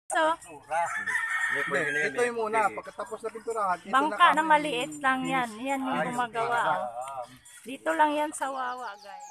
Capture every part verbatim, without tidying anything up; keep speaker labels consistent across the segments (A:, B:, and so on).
A: So,
B: Hindi, ito yung muna. Pagkatapos na pinturahan, dito
A: bangka
B: na
A: na
B: kami-
A: maliit lang yan. Yan yung gumagawa. Oh. Dito lang yan sa Wawa, guys.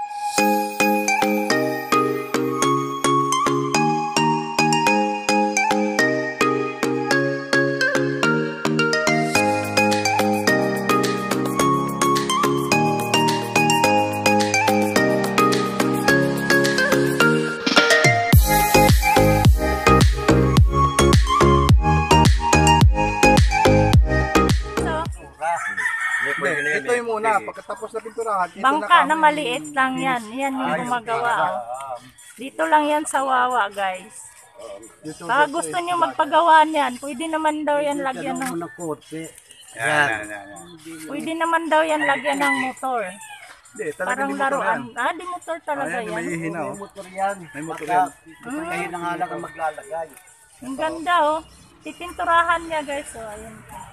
B: Hindi, ito yung muna. Pagkatapos na pinturahan, dito
A: Bangka
B: na
A: na
B: kami-
A: maliit lang yan. Yan yung gumagawa. Oh. Dito lang yan sa Wawa, guys.
B: Dito,
A: Baka
B: dito,
A: gusto
B: eh.
A: nyo magpagawa niyan. Pwede naman daw yan lagyan ng...
C: Yan.
A: Pwede naman daw yan lagyan ng motor.
B: Hindi, talaga
A: Parang
B: di motor
A: laruan.
B: yan.
A: Ah, di motor talaga
B: Ayan, may
A: yan.
B: hihina, oh.
C: Motor yan.
B: May motor yan.
C: Kayo na nga lang ang maglalagay.
A: Ang ganda, oh. Pipinturahan niya, guys. Oh, ayun.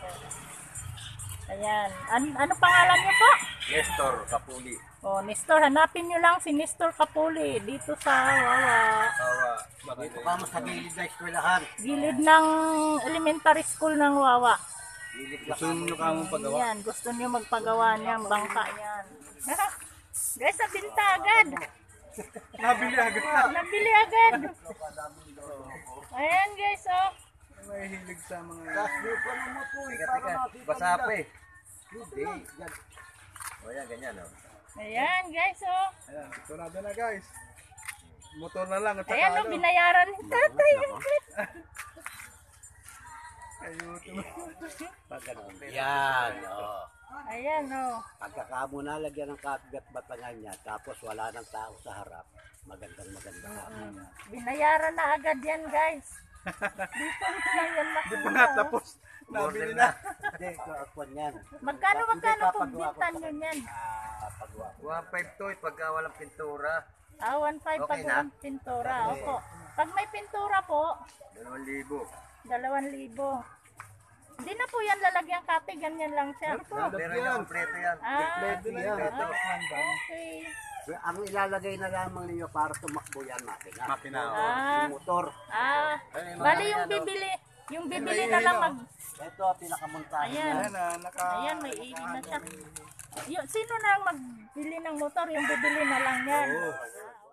A: Ayan. An ano pangalan niyo po?
C: Nestor Kapuli.
A: Oh, Nestor. Hanapin niyo lang si Nestor Kapuli dito sa Wawa.
C: Dito ka mo sa gilid na eskwelahan.
A: Gilid ng elementary school ng Wawa.
C: Gilid na
B: Gusto nyo ka mong pagawa?
A: Ayan. Gusto niyo magpagawa niyang bangka yan. Guys, nabinta agad.
B: Nabili agad na.
A: Nabili agad. Ayan, guys, oh.
B: May hilig sa mga...
C: Teka, teka. Basa pa eh. Hindi. Yan. O yan, ganyan o.
A: Ayan, guys, oh.
B: Ayan, pinturado na guys. Motor na lang at saka
A: Ayan, oh,
B: ano.
A: binayaran ni tatay.
C: Yan. O.
A: Ayan, oh.
C: Pagkakamo na lagyan ng kagat batangan niya, tapos wala ng tao sa harap. Magandang maganda ka.
A: Binayaran na agad yan, guys. Dito na yan
B: Di pa nga tapos. Nabili na.
C: Hindi, kakuan yan.
A: Magkano, magkano
C: Hindi,
A: po
C: papagawa ko
A: bintan
C: sa-
A: nyo yan?
C: Ah, pagawa. one five to eh, pagka walang pintura.
A: Ah, one five
C: Okay
A: pag
C: na?
A: walang pintura. Opo. Pag may pintura po,
C: Dalawang libo.
A: dalawang libo. Hindi na po yan lalagyan kate, ganyan lang siya.
C: Ah, pero yung kompleto yan.
A: Ah,
B: Pwede na yan.
C: Kompleto.
A: okay.
C: Ang ilalagay na lamang ninyo para tumakbo yan makina.
B: Makina.
A: Ah,
C: Yung motor.
A: ah. Bali yung bibili, yung bibili na lang mag...
C: Ito, pinakamontahan
A: Ayan.
C: yan.
B: Ayan na, naka...
A: Ayan, may ili na siya. Yung, sino na ang magbili ng motor? Yung bibili na lang yan.
B: Oo.